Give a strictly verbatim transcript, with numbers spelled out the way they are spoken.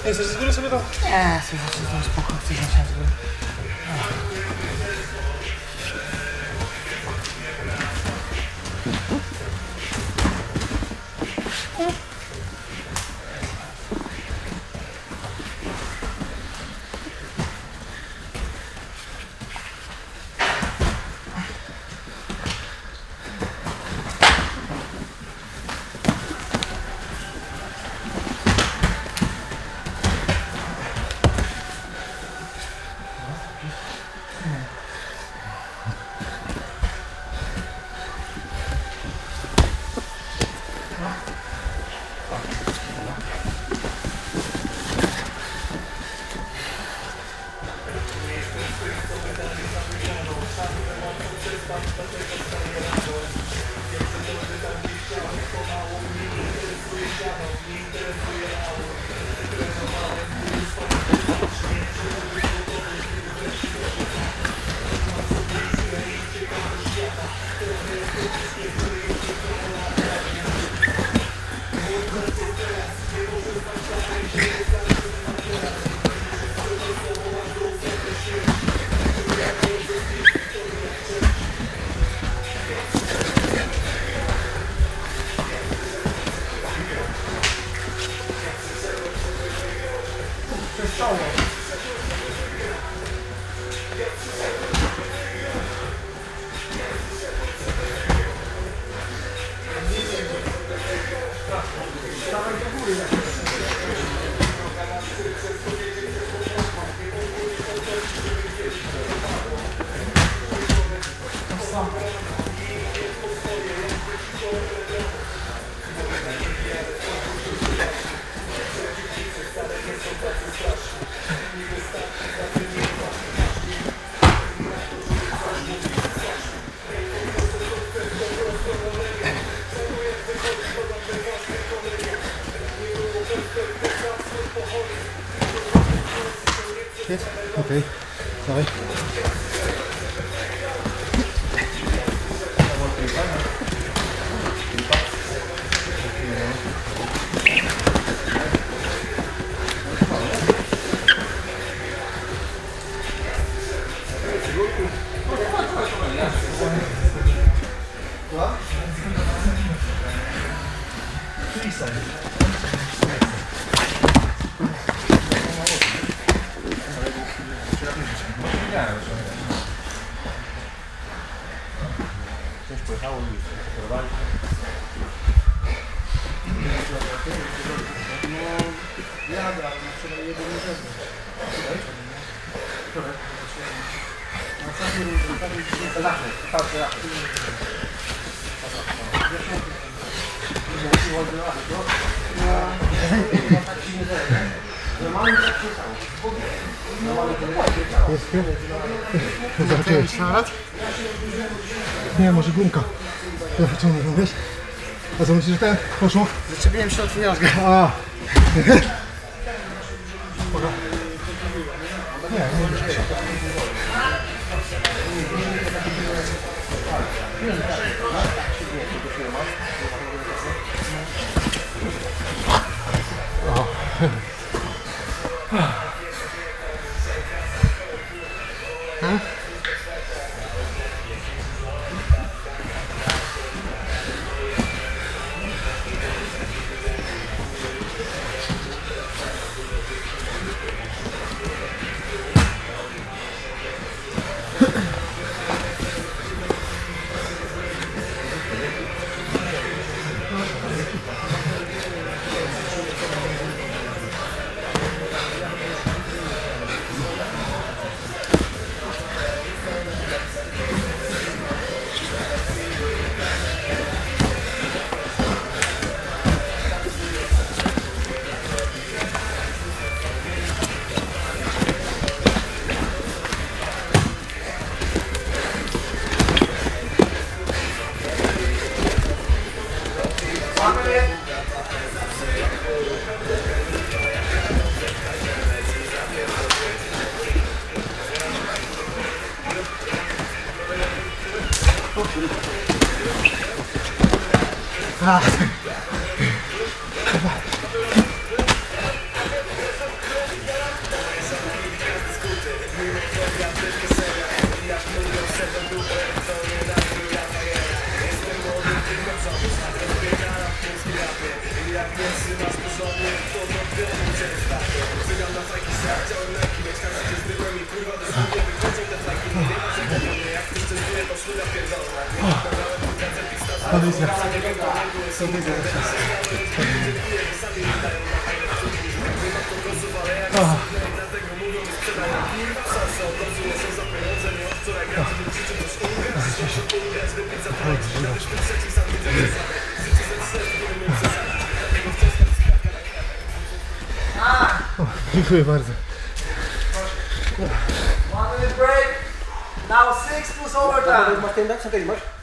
Nie chcesz z góry sobie tam? Nie, chcę tam spoko, chcę zasiąść z góry. Jest? Okej, okay. Dawaj. Coś pojechało i kierowali. No, jadę, ale na przykład jeden nie żebny. Wczoraj? Na ostatnim rundzie, to lachę, to patrzę lachę. Normalnie tak się stało. Jest tu? Zobaczyłeś szmarat? Nie, może gumka. Ja wyciągnę, wiesz? A co myślisz, że ten poszło? Zaczepiłem się od miazga. A. Nie, nie muszę się. O. Hmm? Kondycja. O, dziękuję bardzo. One minute break. Now six plus overtime. Masz ten dać? Co ty masz?